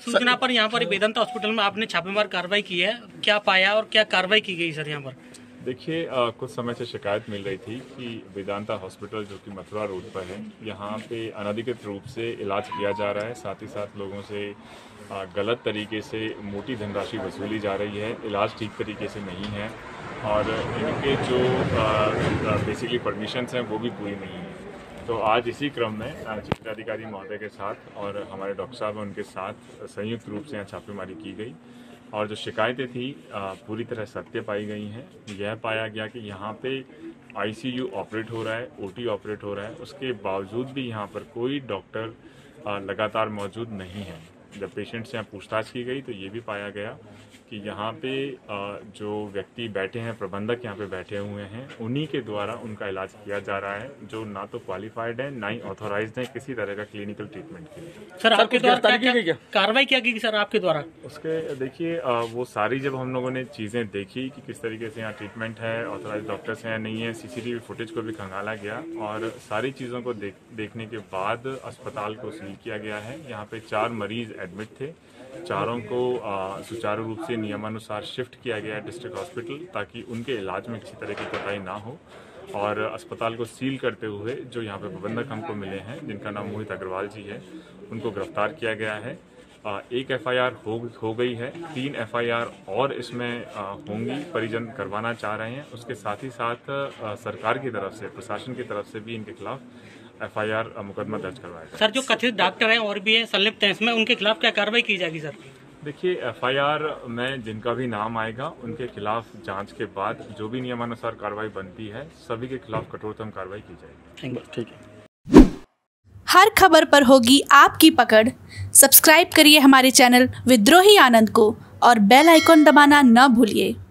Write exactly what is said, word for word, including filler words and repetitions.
सूचना पर यहाँ पर वेदांता हॉस्पिटल में आपने छापेमार कार्रवाई की है, क्या पाया और क्या कार्रवाई की गई सर यहाँ पर? देखिए, कुछ समय से शिकायत मिल रही थी कि वेदांता हॉस्पिटल जो कि मथुरा रोड पर है, यहाँ पे अनधिकृत रूप से इलाज किया जा रहा है। साथ ही साथ लोगों से आ, गलत तरीके से मोटी धनराशि वसूली जा रही है। इलाज ठीक तरीके से नहीं है और इनके जो बेसिकली परमिशंस हैं वो भी पूरी नहीं है। तो आज इसी क्रम में चिकित्साधिकारी महोदय के साथ और हमारे डॉक्टर साहब उनके साथ संयुक्त रूप से यहाँ छापेमारी की गई और जो शिकायतें थी पूरी तरह सत्य पाई गई हैं। यह पाया गया कि यहाँ पे आईसीयू ऑपरेट हो रहा है, ओटी ऑपरेट हो रहा है, उसके बावजूद भी यहाँ पर कोई डॉक्टर लगातार मौजूद नहीं है। जब पेशेंट से यहाँ पूछताछ की गई तो ये भी पाया गया कि यहाँ पे जो व्यक्ति बैठे हैं, प्रबंधक यहाँ पे बैठे हुए हैं, उन्हीं के द्वारा उनका इलाज किया जा रहा है, जो ना तो क्वालिफाइड है ना ही ऑथोराइज्ड है किसी तरह का क्लिनिकल ट्रीटमेंट के लिए। सर आपके द्वारा क्या क्या कार्रवाई क्या की सर आपके द्वारा? उसके देखिए, वो सारी जब हम लोगों ने चीज़ें देखी कि किस तरीके से यहाँ ट्रीटमेंट है, ऑथोराइज डॉक्टर्स हैं नहीं है, सीसीटीवी फुटेज को भी खंगाला गया और सारी चीज़ों को देख देखने के बाद अस्पताल को सील किया गया है। यहाँ पे चार मरीज एडमिट थे, चारों को सुचारू रूप से नियमानुसार शिफ्ट किया गया है डिस्ट्रिक्ट हॉस्पिटल, ताकि उनके इलाज में किसी तरह की कोताही ना हो। और अस्पताल को सील करते हुए जो यहाँ पे प्रबंधक हमको मिले हैं, जिनका नाम मोहित अग्रवाल जी है, उनको गिरफ्तार किया गया है। एक एफआईआर हो हो गई है, तीन एफआईआर और इसमें होंगी, परिजन करवाना चाह रहे हैं। उसके साथ ही साथ सरकार की तरफ से, प्रशासन की तरफ से भी इनके खिलाफ एफआईआर मुकदमा दर्ज करवाया। सर जो कथित डॉक्टर हैं और भी हैं संलिप्त हैं इसमें, उनके खिलाफ क्या कार्रवाई की जाएगी सर? देखिए, एफआईआर में जिनका भी नाम आएगा उनके खिलाफ जांच के बाद जो भी नियमानुसार कार्रवाई बनती है, सभी के खिलाफ कठोरतम कार्रवाई की जाएगी। ठीक है। हर खबर पर होगी आपकी पकड़। सब्सक्राइब करिए हमारे चैनल विद्रोही आनंद को और बेल आइकॉन दबाना न भूलिए।